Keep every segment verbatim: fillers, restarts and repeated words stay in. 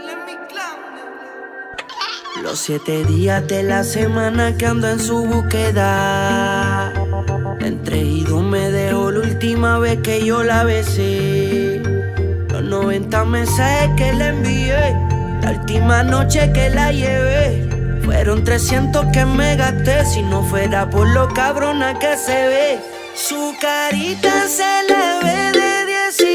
Los siete días de la semana que ando en su búsqueda. Entre ido me dejó la última vez que yo la besé. Los noventa mensajes que le envié, la última noche que la llevé. Fueron trescientos que me gasté, si no fuera por lo cabrona que se ve. Su carita se le ve de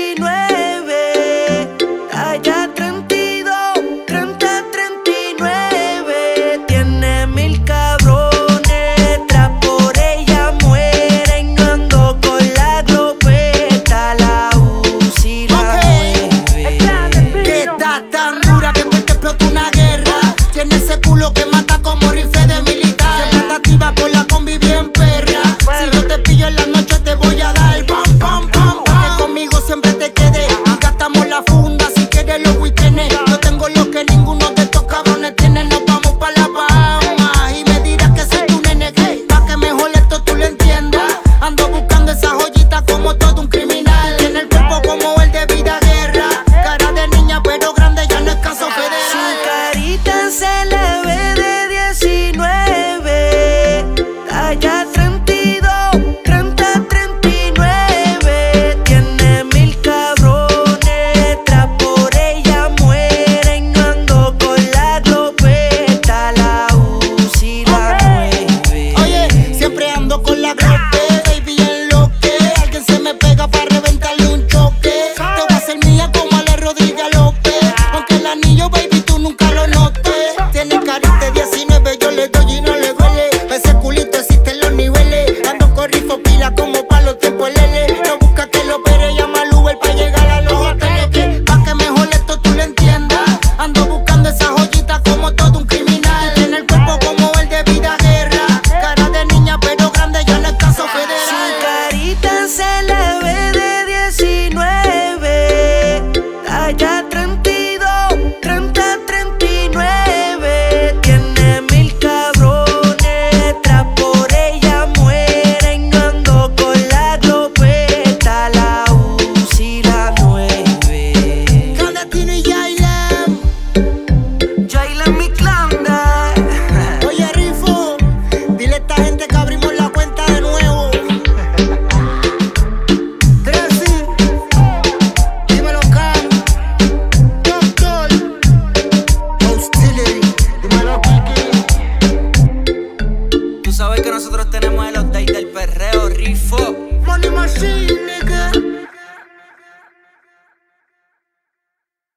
diecinueve, talla treinta y dos, treinta, treinta y nueve. Tiene mil cabrones, tras por ella mueren. Ando con la glopeta, la Uzi la okay. mueve. Que está tan dura que después te explota una guerra. Tiene ese culo que mata como rifle de militar. Siempre está activa por la combi bien perra. Si yo te pillo en la noche te voy a dar pam, pam, pam, pa' que conmigo siempre te quede. Y gastamos la funda si quieres los weekendes. Yo tengo lo que ninguno de estos cabrones tiene. Nos vamos pa' la Bahama y me dirás que soy tu nene gay. Pa' que mejor esto tú lo entiendas. Ando buscando esa joyita como todo un criminal. Tiene el cuerpo como el de Vida Guerra. Cara de niña pero grande, ya no es caso federal. Su carita se le ve de diecinueve, talla treinta y dos, treinta, treinta y nueve. Tiene mil cabrones, tras por ella mueren. Ando con la glopeta, la Uzi la mueve. Oye, siempre ando con la glopeta, baby, en lo que alguien se me pega para reventarle un choque. Te voy a hacer mía como Ale Rodríguez López, aunque el anillo, baby, tú nunca lo notes. Tiene carita de diecinueve, yo le doy y no le duele. Ese culito existen los niveles. Ando con rifo pila como pa' los tiempos Lele. No busca que lo opere, llama al Uber pa' llegar a los hoteles. Que pa' que mejor esto tú lo entiendas. Ando buscando esa joyita como todo un criminal. Tiene el cuerpo como el de Vida Guerra. Cara de niña pero grande, ya no es caso Su federal. carita se le ve de diecinueve, talla treinta y dos, treinta, treinta y nueve. Tiene mil cabrones, tras por ella mueren. Ando con la glopeta, la Uzi la mueve. Clandestino y Jaylen. Jaylen mi clanda. Oye, Rifo, dile a esta gente que abrimos la cuenta de nuevo. Tracy, dímelo, Cam. Doctor, Hostility, dímelo, Kiki. Tú sabes que nosotros tenemos el update del perreo, Rifo. Money Machine.